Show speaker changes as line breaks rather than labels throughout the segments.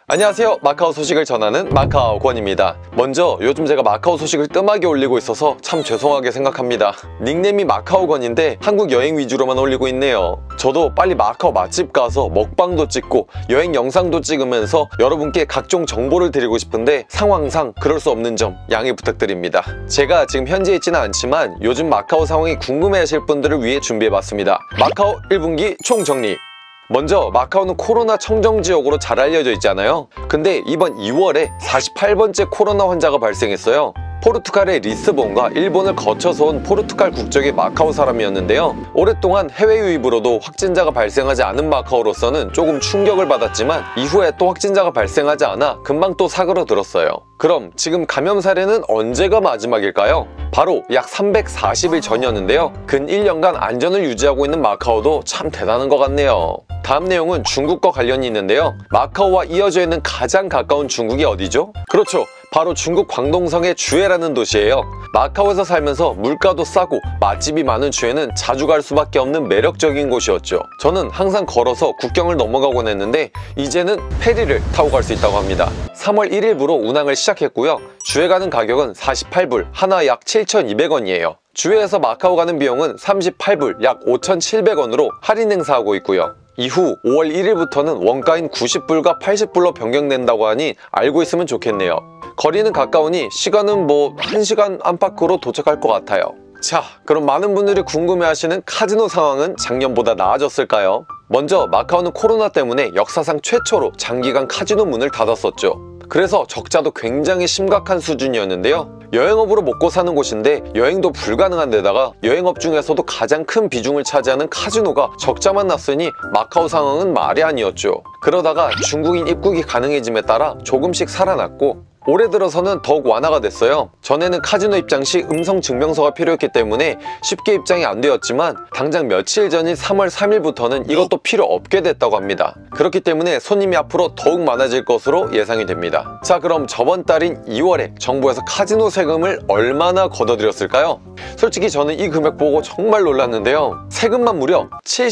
안녕하세요. 마카오 소식을 전하는 마카오 권입니다. 먼저 요즘 제가 마카오 소식을 뜸하게 올리고 있어서 참 죄송하게 생각합니다. 닉네임이 마카오 권인데 한국 여행 위주로만 올리고 있네요. 저도 빨리 마카오 맛집 가서 먹방도 찍고 여행 영상도 찍으면서 여러분께 각종 정보를 드리고 싶은데 상황상 그럴 수 없는 점 양해 부탁드립니다. 제가 지금 현지에 있지는 않지만 요즘 마카오 상황이 궁금해하실 분들을 위해 준비해봤습니다. 마카오 1분기 총정리. 먼저 마카오는 코로나 청정지역으로 잘 알려져 있잖아요. 근데 이번 2월에 48번째 코로나 환자가 발생했어요. 포르투갈의 리스본과 일본을 거쳐서 온 포르투갈 국적의 마카오 사람이었는데요. 오랫동안 해외 유입으로도 확진자가 발생하지 않은 마카오로서는 조금 충격을 받았지만 이후에 또 확진자가 발생하지 않아 금방 또 사그러들었어요. 그럼 지금 감염 사례는 언제가 마지막일까요? 바로 약 340일 전이었는데요. 근 1년간 안전을 유지하고 있는 마카오도 참 대단한 것 같네요. 다음 내용은 중국과 관련이 있는데요. 마카오와 이어져 있는 가장 가까운 중국이 어디죠? 그렇죠. 바로 중국 광동성의 주에라는 도시예요. 마카오에서 살면서 물가도 싸고 맛집이 많은 주에는 자주 갈 수밖에 없는 매력적인 곳이었죠. 저는 항상 걸어서 국경을 넘어가곤 했는데 이제는 페리를 타고 갈 수 있다고 합니다. 3월 1일부로 운항을 시작했고요. 주에 가는 가격은 48불, 하나 약 7,200원이에요. 주에에서 마카오 가는 비용은 38불, 약 5,700원으로 할인 행사하고 있고요. 이후 5월 1일부터는 원가인 90불과 80불로 변경된다고 하니 알고 있으면 좋겠네요. 거리는 가까우니 시간은 1시간 안팎으로 도착할 것 같아요. 자, 그럼 많은 분들이 궁금해하시는 카지노 상황은 작년보다 나아졌을까요? 먼저 마카오는 코로나 때문에 역사상 최초로 장기간 카지노 문을 닫았었죠. 그래서 적자도 굉장히 심각한 수준이었는데요. 여행업으로 먹고 사는 곳인데 여행도 불가능한 데다가 여행업 중에서도 가장 큰 비중을 차지하는 카지노가 적자만 났으니 마카오 상황은 말이 아니었죠. 그러다가 중국인 입국이 가능해짐에 따라 조금씩 살아났고 올해 들어서는 더욱 완화가 됐어요. 전에는 카지노 입장 시 음성 증명서가 필요했기 때문에 쉽게 입장이 안 되었지만 당장 며칠 전인 3월 3일부터는 이것도 필요 없게 됐다고 합니다. 그렇기 때문에 손님이 앞으로 더욱 많아질 것으로 예상이 됩니다. 자, 그럼 저번 달인 2월에 정부에서 카지노 세금을 얼마나 걷어들였을까요? 솔직히 저는 이 금액 보고 정말 놀랐는데요. 세금만 무려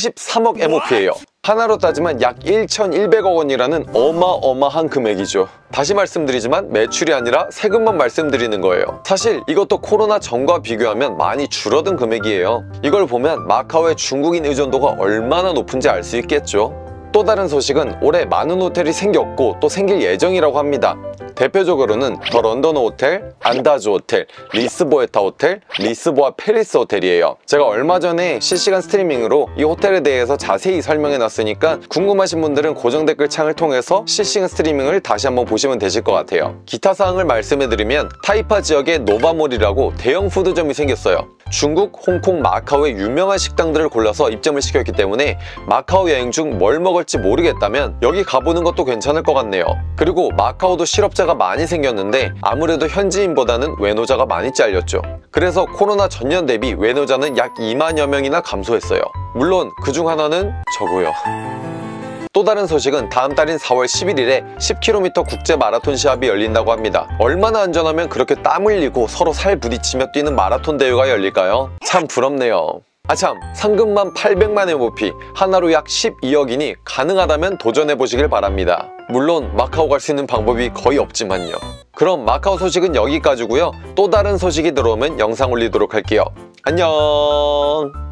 73억 MOP예요. 하나로 따지면 약 1,100억 원이라는 어마어마한 금액이죠. 다시 말씀드리지만 매출이 아니라 세금만 말씀드리는 거예요. 사실 이것도 코로나 전과 비교하면 많이 줄어든 금액이에요. 이걸 보면 마카오의 중국인 의존도가 얼마나 높은지 알 수 있겠죠. 또 다른 소식은 올해 많은 호텔이 생겼고 또 생길 예정이라고 합니다. 대표적으로는 더 런던 호텔, 안다즈 호텔, 리스보에타 호텔, 리스보아 페리스 호텔이에요. 제가 얼마 전에 실시간 스트리밍으로 이 호텔에 대해서 자세히 설명해 놨으니까 궁금하신 분들은 고정 댓글 창을 통해서 실시간 스트리밍을 다시 한번 보시면 되실 것 같아요. 기타 사항을 말씀해 드리면 타이파 지역에 노바몰이라고 대형 푸드점이 생겼어요. 중국, 홍콩, 마카오의 유명한 식당들을 골라서 입점을 시켰기 때문에 마카오 여행 중 뭘 먹을지 모르겠다면 여기 가보는 것도 괜찮을 것 같네요. 그리고 마카오도 실업자가 많이 생겼는데 아무래도 현지인보다는 외노자가 많이 잘렸죠. 그래서 코로나 전년 대비 외노자는 약 2만여 명이나 감소했어요. 물론 그중 하나는 저고요. 또 다른 소식은 다음 달인 4월 11일에 10km 국제 마라톤 시합이 열린다고 합니다. 얼마나 안전하면 그렇게 땀 흘리고 서로 살 부딪히며 뛰는 마라톤 대회가 열릴까요? 참 부럽네요. 아참, 상금만 800만 MOP, 하나로 약 12억이니 가능하다면 도전해보시길 바랍니다. 물론 마카오 갈 수 있는 방법이 거의 없지만요. 그럼 마카오 소식은 여기까지고요. 또 다른 소식이 들어오면 영상 올리도록 할게요. 안녕.